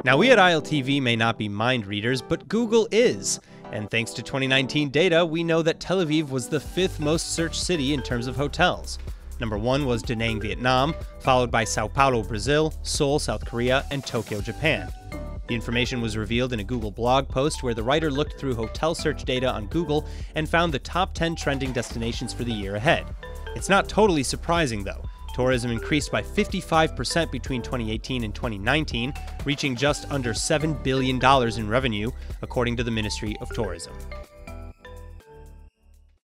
Now, we at ILTV may not be mind readers, but Google is. And thanks to 2019 data, we know that Tel Aviv was the 5th most searched city in terms of hotels. Number 1 was Da Nang, Vietnam, followed by Sao Paulo, Brazil, Seoul, South Korea, and Tokyo, Japan. The information was revealed in a Google blog post where the writer looked through hotel search data on Google and found the top 10 trending destinations for the year ahead. It's not totally surprising, though. Tourism increased by 55% between 2018 and 2019, reaching just under $7 billion in revenue, according to the Ministry of Tourism.